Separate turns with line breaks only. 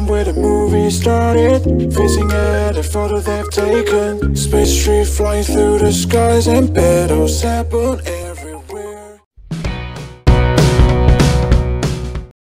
time where the movie started, facing at a photo they've taken. Space tree flying through the skies and petals tap on air.